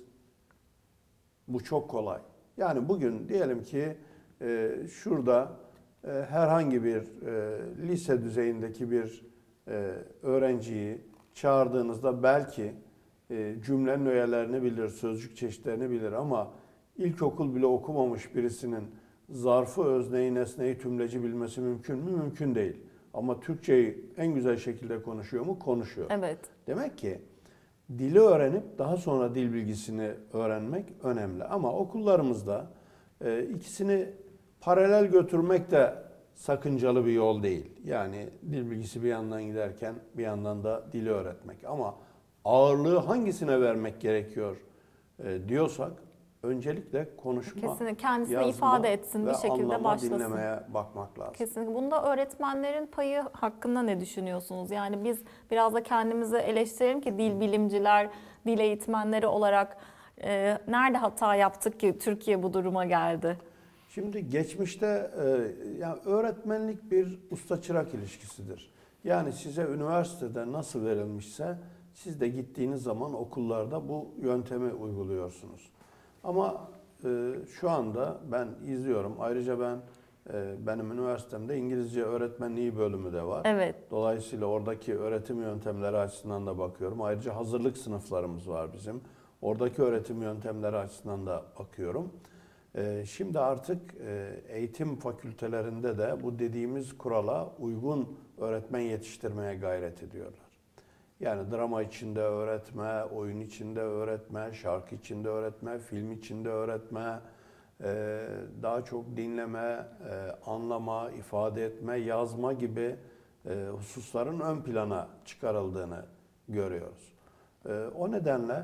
Bu çok kolay. Yani bugün diyelim ki e, şurada e, herhangi bir e, lise düzeyindeki bir e, öğrenciyi çağırdığınızda belki e, cümlenin öğelerini bilir, sözcük çeşitlerini bilir ama ilkokul bile okumamış birisinin zarfı, özneyi, nesneyi, tümleci bilmesi mümkün mü? Mümkün değil. Ama Türkçeyi en güzel şekilde konuşuyor mu? Konuşuyor. evet. Demek ki dili öğrenip daha sonra dil bilgisini öğrenmek önemli. Ama okullarımızda e, ikisini paralel götürmek de sakıncalı bir yol değil. Yani dil bilgisi bir yandan giderken bir yandan da dili öğretmek. Ama ağırlığı hangisine vermek gerekiyor e, diyorsak öncelikle konuşma, Kesinlikle kendisini yazma ifade etsin, ve bir şekilde anlama, başlasın. dinlemeye bakmak lazım. Kesinlikle. Bunda öğretmenlerin payı hakkında ne düşünüyorsunuz? Yani biz biraz da kendimizi eleştirelim ki dil bilimciler, dil eğitmenleri olarak e, nerede hata yaptık ki Türkiye bu duruma geldi? Şimdi geçmişte e, yani öğretmenlik bir usta-çırak ilişkisidir. Yani size üniversitede nasıl verilmişse siz de gittiğiniz zaman okullarda bu yöntemi uyguluyorsunuz. Ama e, şu anda ben izliyorum. Ayrıca ben e, benim üniversitemde İngilizce öğretmenliği bölümü de var. Evet. Dolayısıyla oradaki öğretim yöntemleri açısından da bakıyorum. Ayrıca hazırlık sınıflarımız var bizim. Oradaki öğretim yöntemleri açısından da bakıyorum. Şimdi artık eğitim fakültelerinde de bu dediğimiz kurala uygun öğretmen yetiştirmeye gayret ediyorlar. Yani drama içinde öğretme, oyun içinde öğretme, şarkı içinde öğretme, film içinde öğretme, daha çok dinleme, anlama, ifade etme, yazma gibi hususların ön plana çıkarıldığını görüyoruz. O nedenle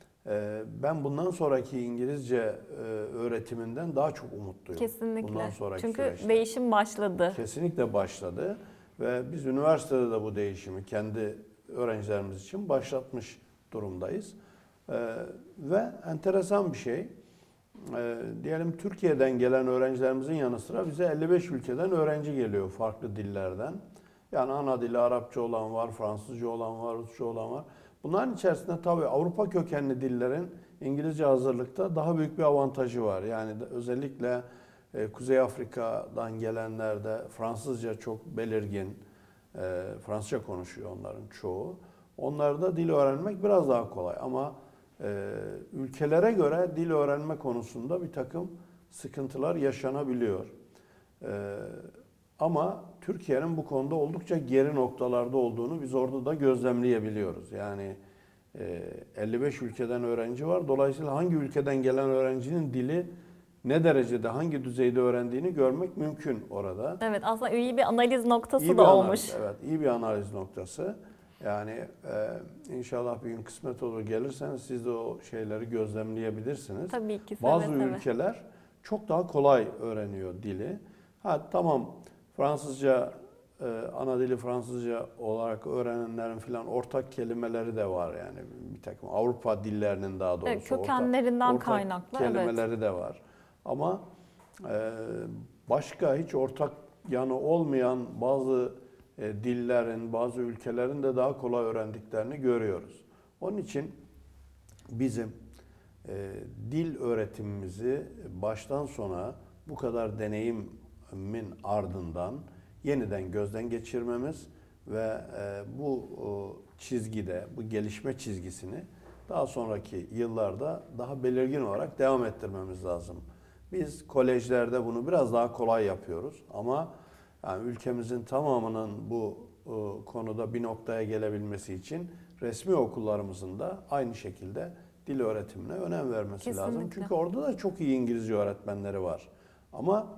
ben bundan sonraki İngilizce öğretiminden daha çok umutluyum. Kesinlikle. Bundan sonraki Çünkü süreçte. değişim başladı. Kesinlikle başladı ve biz üniversitede de bu değişimi kendi öğrencilerimiz için başlatmış durumdayız. Ee, ve enteresan bir şey, ee, diyelim Türkiye'den gelen öğrencilerimizin yanı sıra bize elli beş ülkeden öğrenci geliyor farklı dillerden. Yani ana dili Arapça olan var, Fransızca olan var, Rusça olan var. Bunların içerisinde tabii Avrupa kökenli dillerin İngilizce hazırlıkta daha büyük bir avantajı var. Yani özellikle e, Kuzey Afrika'dan gelenlerde Fransızca çok belirgin, e, Fransızca konuşuyor onların çoğu. Onlarda dil öğrenmek biraz daha kolay ama e, ülkelere göre dil öğrenme konusunda bir takım sıkıntılar yaşanabiliyor. E, ama Türkiye'nin bu konuda oldukça geri noktalarda olduğunu biz orada da gözlemleyebiliyoruz. Yani e, elli beş ülkeden öğrenci var. Dolayısıyla hangi ülkeden gelen öğrencinin dili ne derecede, hangi düzeyde öğrendiğini görmek mümkün orada. Evet, aslında iyi bir analiz noktası İyi bir da analiz, olmuş. evet, iyi bir analiz noktası. Yani e, inşallah bir gün kısmet olur gelirseniz siz de o şeyleri gözlemleyebilirsiniz. Tabii ki. Bazı seve seve. ülkeler çok daha kolay öğreniyor dili. Ha tamam, Fransızca, e, ana dili Fransızca olarak öğrenenlerin filan ortak kelimeleri de var yani bir takım Avrupa dillerinin daha doğrusu Evet, kökenlerinden ortak, ortak kaynaklı. kelimeleri Evet. de var. Ama e, başka hiç ortak yanı olmayan bazı e, dillerin, bazı ülkelerin de daha kolay öğrendiklerini görüyoruz. Onun için bizim e, dil öğretimimizi baştan sona bu kadar deneyimin ardından yeniden gözden geçirmemiz ve e, bu o, çizgide, bu gelişme çizgisini daha sonraki yıllarda daha belirgin olarak devam ettirmemiz lazım. Biz kolejlerde bunu biraz daha kolay yapıyoruz ama yani ülkemizin tamamının bu e, konuda bir noktaya gelebilmesi için resmi okullarımızın da aynı şekilde dil öğretimine önem vermesi Kesinlikle. lazım. Çünkü orada da çok iyi İngilizce öğretmenleri var. Ama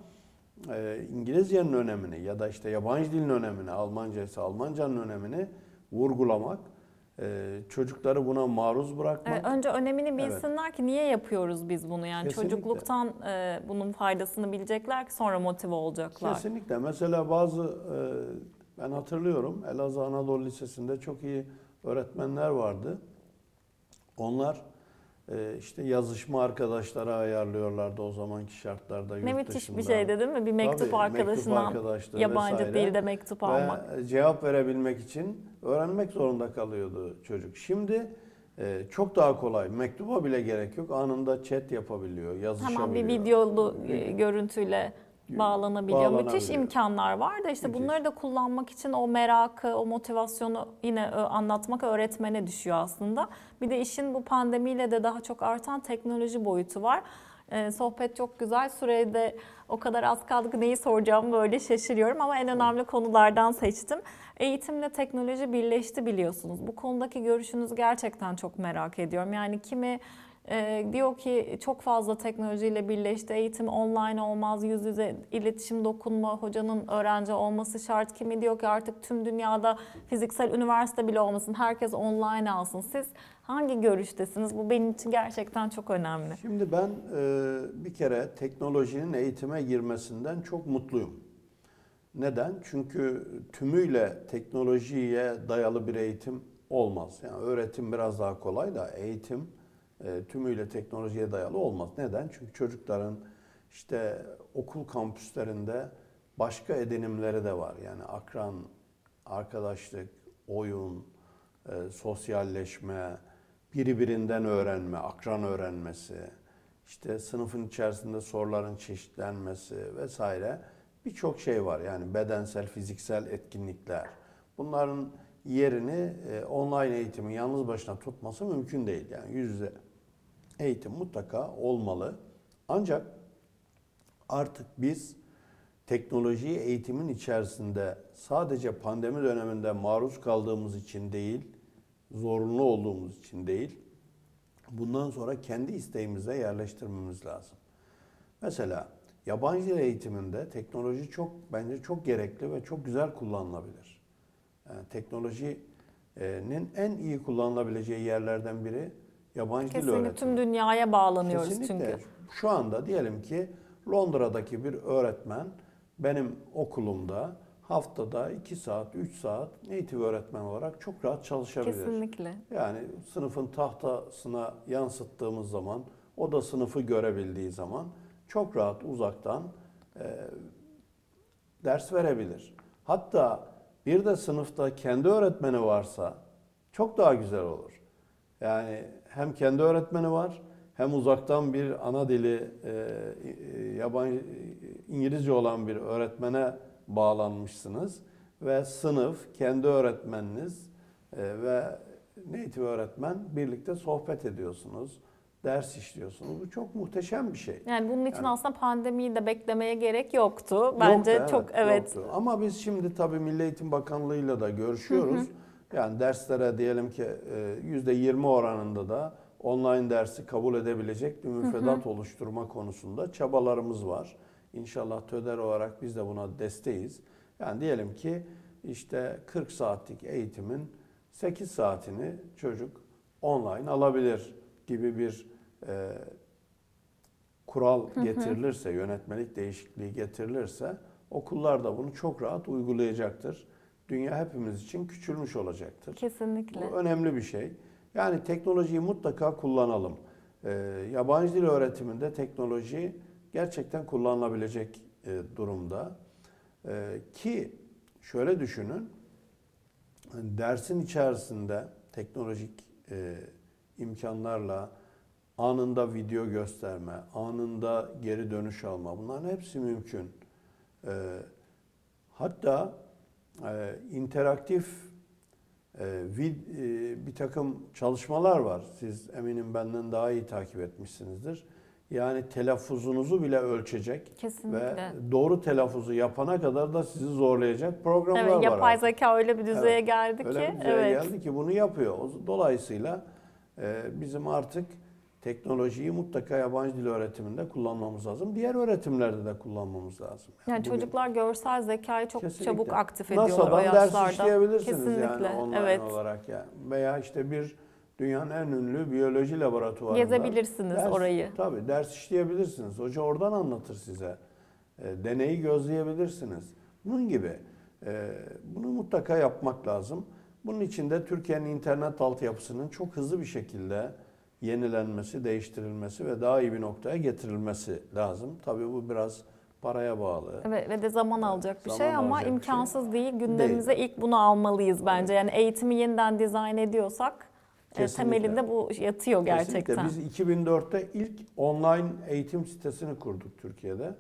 e, İngilizcenin önemini ya da işte yabancı dilin önemini, Almanca ise Almanca'nın önemini vurgulamak, e, çocukları buna maruz bırakmak. Evet, önce önemini Evet. bilsinler ki niye yapıyoruz biz bunu, yani Kesinlikle. çocukluktan e, bunun faydasını bilecekler ki sonra motive olacaklar. Kesinlikle. Mesela bazı, e, ben hatırlıyorum Elazığ Anadolu Lisesi'nde çok iyi öğretmenler vardı. Onlar e, işte yazışma arkadaşları ayarlıyorlardı o zamanki şartlarda yurt Ne müthiş dışından. bir şeydi değil mi? Bir mektup Tabii, arkadaşından mektup arkadaşlığı yabancı vesaire. dilde mektup almak. Ve cevap verebilmek için öğrenmek zorunda kalıyordu çocuk. Şimdi e, çok daha kolay. Mektuba bile gerek yok. Anında chat yapabiliyor, yazışabiliyor. Hemen bir videolu e, görüntüyle bağlanabiliyor. Bağlanabiliyor. Müthiş imkanlar var da işte Müthiş. bunları da kullanmak için o merakı, o motivasyonu yine e, anlatmak öğretmene düşüyor aslında. Bir de işin bu pandemiyle de daha çok artan teknoloji boyutu var. Ee, sohbet çok güzel. Sürede o kadar az kaldı ki neyi soracağımı böyle şaşırıyorum ama en önemli konulardan seçtim. Eğitimle teknoloji birleşti biliyorsunuz. Bu konudaki görüşünüzü gerçekten çok merak ediyorum. Yani kimi e, diyor ki çok fazla teknolojiyle birleşti, eğitim online olmaz, yüz yüze iletişim, dokunma, hocanın öğrenci olması şart. Kimi diyor ki artık tüm dünyada fiziksel üniversite bile olmasın, herkes online alsın. Siz hangi görüştesiniz? Bu benim için gerçekten çok önemli. Şimdi ben e, bir kere teknolojinin eğitime girmesinden çok mutluyum. Neden? Çünkü tümüyle teknolojiye dayalı bir eğitim olmaz. Yani öğretim biraz daha kolay da eğitim e, tümüyle teknolojiye dayalı olmaz. Neden? Çünkü çocukların işte okul kampüslerinde başka edinimleri de var. Yani akran, arkadaşlık, oyun, e, sosyalleşme, birbirinden öğrenme, akran öğrenmesi, işte sınıfın içerisinde soruların çeşitlenmesi vesaire birçok şey var. Yani bedensel, fiziksel etkinlikler. Bunların yerini e, online eğitimin yalnız başına tutması mümkün değil. Yani yüz yüze eğitim mutlaka olmalı. Ancak artık biz teknolojiyi eğitimin içerisinde sadece pandemi döneminde maruz kaldığımız için değil, zorunlu olduğumuz için değil, bundan sonra kendi isteğimize yerleştirmemiz lazım. Mesela yabancı dil eğitiminde teknoloji çok bence çok gerekli ve çok güzel kullanılabilir. Yani teknolojinin en iyi kullanılabileceği yerlerden biri yabancı dil öğretimi. Kesinlikle tüm dünyaya bağlanıyoruz Kesinlikle. çünkü. Şu anda diyelim ki Londra'daki bir öğretmen benim okulumda haftada iki saat, üç saat native öğretmen olarak çok rahat çalışabilir. Kesinlikle. Yani sınıfın tahtasına yansıttığımız zaman, o da sınıfı görebildiği zaman çok rahat uzaktan e, ders verebilir. Hatta bir de sınıfta kendi öğretmeni varsa çok daha güzel olur. Yani hem kendi öğretmeni var, hem uzaktan bir ana dili e, yabancı İngilizce olan bir öğretmene bağlanmışsınız ve sınıf, kendi öğretmeniniz e, ve native öğretmen birlikte sohbet ediyorsunuz, ders işliyorsunuz. Bu çok muhteşem bir şey. Yani bunun için Yani, aslında pandemiyi de beklemeye gerek yoktu. Bence yoktu, çok evet. Yoktu. Ama biz şimdi tabii Milli Eğitim Bakanlığı'yla da görüşüyoruz. Yani derslere diyelim ki yüzde yirmi oranında da online dersi kabul edebilecek bir müfredat hı hı. oluşturma konusunda çabalarımız var. İnşallah TÖDER olarak biz de buna desteğiz. Yani diyelim ki işte kırk saatlik eğitimin sekiz saatini çocuk online alabilir gibi bir e, kural getirilirse, yönetmelik değişikliği getirilirse okullar da bunu çok rahat uygulayacaktır. Dünya hepimiz için küçülmüş olacaktır. Kesinlikle. Bu önemli bir şey. Yani teknolojiyi mutlaka kullanalım. Ee, yabancı dil öğretiminde teknoloji gerçekten kullanılabilecek e, durumda. Ee, ki şöyle düşünün, dersin içerisinde teknolojik e, imkanlarla anında video gösterme, anında geri dönüş alma, bunların hepsi mümkün. Ee, hatta e, interaktif e, vid, e, bir takım çalışmalar var. Siz eminim benden daha iyi takip etmişsinizdir. Yani telaffuzunuzu bile ölçecek. Kesinlikle. Ve doğru telaffuzu yapana kadar da sizi zorlayacak programlar evet, var. Yapay artık. zeka öyle bir düzeye evet, geldi öyle ki. bir düzeye evet. geldi ki bunu yapıyor. Dolayısıyla e, bizim artık teknolojiyi mutlaka yabancı dil öğretiminde kullanmamız lazım. Diğer öğretimlerde de kullanmamız lazım. Yani, yani bugün, çocuklar görsel zekayı çok kesinlikle. çabuk aktif ediyorlar NASA'dan o yaşlarda. ders işleyebilirsiniz Kesinlikle. yani online evet. olarak yani. Veya işte bir dünyanın en ünlü biyoloji laboratuvarında gezebilirsiniz ders, orayı. Tabii ders işleyebilirsiniz. Hoca oradan anlatır size. E, deneyi gözleyebilirsiniz. Bunun gibi. E, bunu mutlaka yapmak lazım. Bunun için de Türkiye'nin internet altyapısının çok hızlı bir şekilde yenilenmesi, değiştirilmesi ve daha iyi bir noktaya getirilmesi lazım. Tabii bu biraz paraya bağlı. Evet ve de zaman alacak bir zaman şey ama alacak imkansız şey. değil. Gündemimize değil. ilk bunu almalıyız bence. Evet. Yani eğitimi yeniden dizayn ediyorsak kesinlikle. Temelinde bu yatıyor gerçekten. Kesinlikle. Biz iki bin dörtte ilk online eğitim sitesini kurduk Türkiye'de.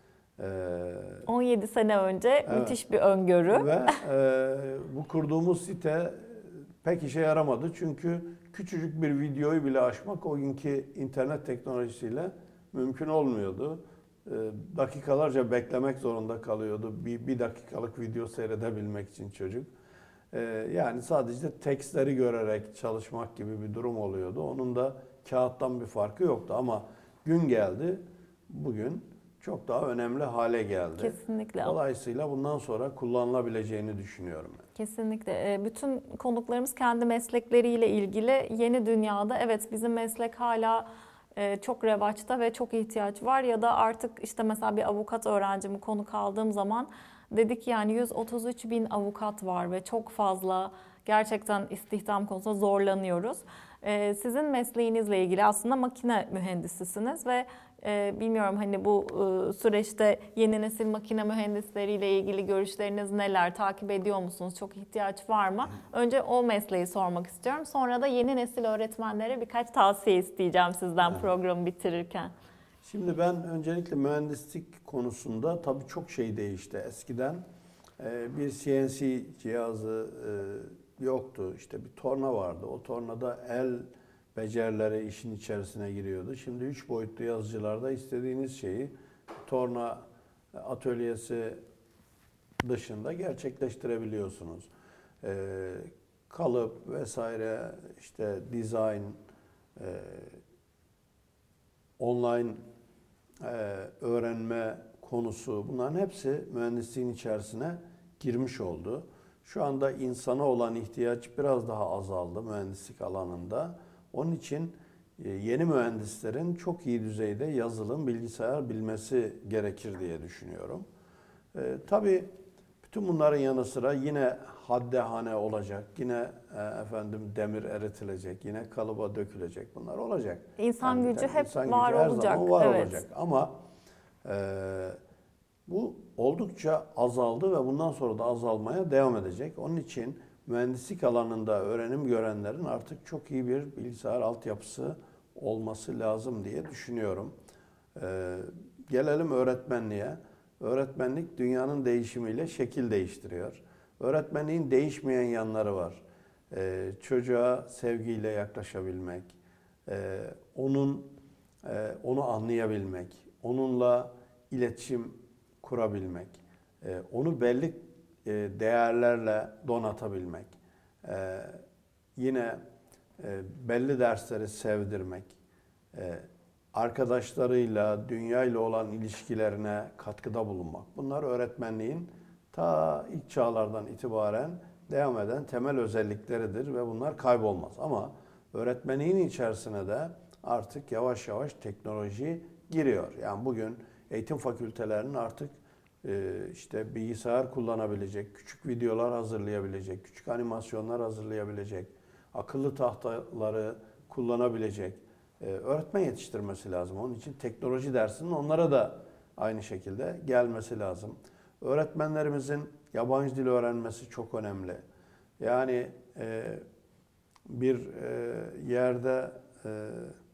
Ee, on yedi sene önce evet. Müthiş bir öngörü. Ve e, bu kurduğumuz site pek işe yaramadı. Çünkü küçücük bir videoyu bile aşmak o günkü internet teknolojisiyle mümkün olmuyordu. E, dakikalarca beklemek zorunda kalıyordu. Bir, bir dakikalık video seyredebilmek için çocuk. E, yani sadece tekstleri görerek çalışmak gibi bir durum oluyordu. Onun da kağıttan bir farkı yoktu ama gün geldi bugün çok daha önemli hale geldi. Kesinlikle. Dolayısıyla bundan sonra kullanılabileceğini düşünüyorum. Kesinlikle. Bütün konuklarımız kendi meslekleriyle ilgili yeni dünyada evet bizim meslek hala çok revaçta ve çok ihtiyaç var ya da artık işte mesela bir avukat öğrencimi konuk aldığım zaman dedik yani yüz otuz üç bin avukat var ve çok fazla gerçekten istihdam konusunda zorlanıyoruz. Sizin mesleğinizle ilgili aslında makine mühendisisiniz ve e, bilmiyorum hani bu e, süreçte yeni nesil makine mühendisleriyle ilgili görüşleriniz neler? Takip ediyor musunuz? Çok ihtiyaç var mı? Önce o mesleği sormak istiyorum. Sonra da yeni nesil öğretmenlere birkaç tavsiye isteyeceğim sizden evet. Programı bitirirken. Şimdi ben öncelikle mühendislik konusunda tabii çok şey değişti. Eskiden e, bir C N C cihazı e, yoktu. İşte bir torna vardı. O tornada el becerileri işin içerisine giriyordu. Şimdi üç boyutlu yazıcılarda istediğiniz şeyi torna atölyesi dışında gerçekleştirebiliyorsunuz. Ee, kalıp vesaire, işte design, e, online e, öğrenme konusu, bunların hepsi mühendisliğin içerisine girmiş oldu. Şu anda insana olan ihtiyaç biraz daha azaldı mühendislik alanında. Onun için yeni mühendislerin çok iyi düzeyde yazılım, bilgisayar bilmesi gerekir diye düşünüyorum. Ee, tabii Bütün bunların yanı sıra yine haddehane olacak, yine e, efendim demir eritilecek, yine kalıba dökülecek. Bunlar olacak. İnsan Yani gücü hep insan var gücü her olacak. zaman var Evet. olacak. Ama e, bu oldukça azaldı ve bundan sonra da azalmaya devam edecek. Onun için mühendislik alanında öğrenim görenlerin artık çok iyi bir bilgisayar altyapısı olması lazım diye düşünüyorum. Ee, gelelim öğretmenliğe. Öğretmenlik dünyanın değişimiyle şekil değiştiriyor. Öğretmenliğin değişmeyen yanları var. Ee, çocuğa sevgiyle yaklaşabilmek, e, onun e, onu anlayabilmek, onunla iletişim kurabilmek, e, onu belli e, değerlerle donatabilmek, e, yine e, belli dersleri sevdirmek, e, arkadaşlarıyla, dünyayla olan ilişkilerine katkıda bulunmak. Bunlar öğretmenliğin ta ilk çağlardan itibaren devam eden temel özellikleridir ve bunlar kaybolmaz. Ama öğretmenliğin içerisine de artık yavaş yavaş teknoloji giriyor. Yani bugün eğitim fakültelerinin artık e, işte bilgisayar kullanabilecek, küçük videolar hazırlayabilecek, küçük animasyonlar hazırlayabilecek, akıllı tahtaları kullanabilecek e, öğretmen yetiştirmesi lazım. Onun için teknoloji dersinin onlara da aynı şekilde gelmesi lazım. Öğretmenlerimizin yabancı dil öğrenmesi çok önemli. Yani e, bir e, yerde e,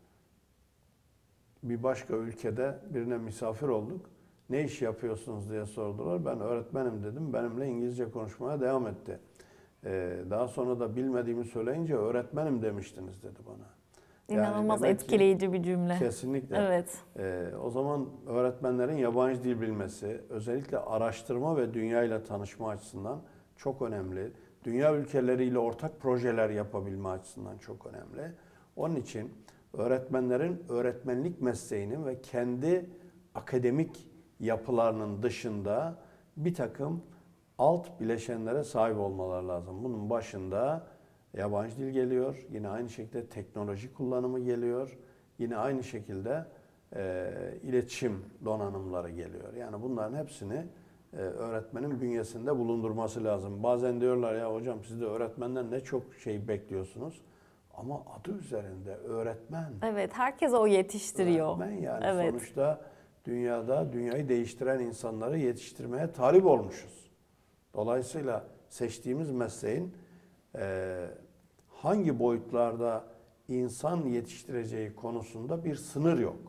bir başka ülkede birine misafir olduk. Ne iş yapıyorsunuz diye sordular. Ben öğretmenim dedim. Benimle İngilizce konuşmaya devam etti. Ee, daha sonra da bilmediğimi söyleyince öğretmenim demiştiniz dedi bana. İnanılmaz yani etkileyici bir cümle. Kesinlikle. Evet. Ee, o zaman öğretmenlerin yabancı dil bilmesi, özellikle araştırma ve dünyayla tanışma açısından çok önemli. Dünya ülkeleriyle ortak projeler yapabilme açısından çok önemli. Onun için öğretmenlerin öğretmenlik mesleğinin ve kendi akademik yapılarının dışında bir takım alt bileşenlere sahip olmaları lazım. Bunun başında yabancı dil geliyor. Yine aynı şekilde teknoloji kullanımı geliyor. Yine aynı şekilde e, iletişim donanımları geliyor. Yani bunların hepsini e, öğretmenin bünyesinde bulundurması lazım. Bazen diyorlar ya hocam siz de öğretmenden ne çok şey bekliyorsunuz. Ama adı üzerinde öğretmen. Evet, herkes o yetiştiriyor. Öğretmen yani evet. sonuçta dünyada dünyayı değiştiren insanları yetiştirmeye talip olmuşuz. Dolayısıyla seçtiğimiz mesleğin e, hangi boyutlarda insan yetiştireceği konusunda bir sınır yok.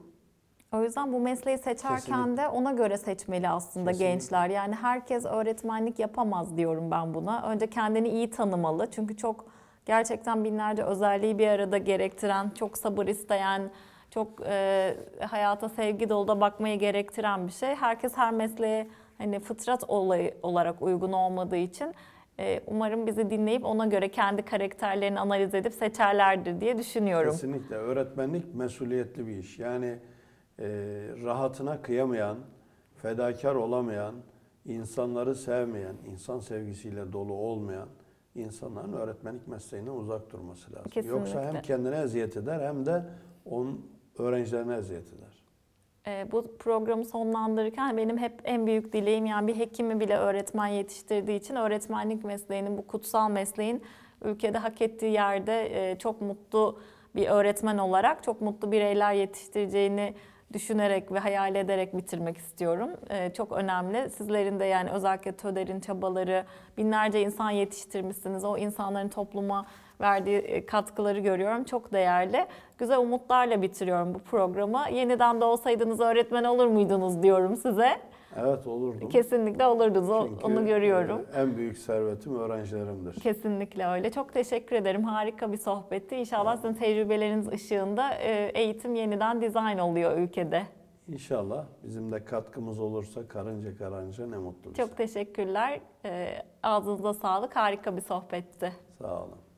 O yüzden bu mesleği seçerken Kesinlikle. de ona göre seçmeli aslında Kesinlikle. gençler. Yani herkes öğretmenlik yapamaz diyorum ben buna. Önce kendini iyi tanımalı. Çünkü çok gerçekten binlerce özelliği bir arada gerektiren, çok sabır isteyen, çok e, hayata sevgi dolu da bakmayı gerektiren bir şey. Herkes her mesleğe hani fıtrat olayı olarak uygun olmadığı için e, umarım bizi dinleyip ona göre kendi karakterlerini analiz edip seçerlerdir diye düşünüyorum. Kesinlikle. Öğretmenlik mesuliyetli bir iş. Yani e, rahatına kıyamayan, fedakar olamayan, insanları sevmeyen, insan sevgisiyle dolu olmayan insanların öğretmenlik mesleğinden uzak durması lazım. Kesinlikle. Yoksa hem kendine eziyet eder hem de onun öğrencilerine eziyet eder. E, bu programı sonlandırırken benim hep en büyük dileğim, yani bir hekimi bile öğretmen yetiştirdiği için öğretmenlik mesleğinin, bu kutsal mesleğin ülkede hak ettiği yerde e, çok mutlu bir öğretmen olarak çok mutlu bireyler yetiştireceğini düşünerek ve hayal ederek bitirmek istiyorum. Ee, çok önemli. Sizlerin de yani özellikle TÖDER'in çabaları, binlerce insan yetiştirmişsiniz. O insanların topluma verdiği katkıları görüyorum. Çok değerli. Güzel umutlarla bitiriyorum bu programı. Yeniden doğsaydınız öğretmen olur muydunuz diyorum size. Evet olurdum. Kesinlikle olurdunuz. Çünkü Onu görüyorum. en büyük servetim öğrencilerimdir. Kesinlikle öyle. Çok teşekkür ederim. Harika bir sohbetti. İnşallah sizin tecrübeleriniz ışığında eğitim yeniden dizayn oluyor ülkede. İnşallah bizim de katkımız olursa karınca karınca ne mutlu bize. Çok teşekkürler. Ağzınıza sağlık. Harika bir sohbetti. Sağ olun.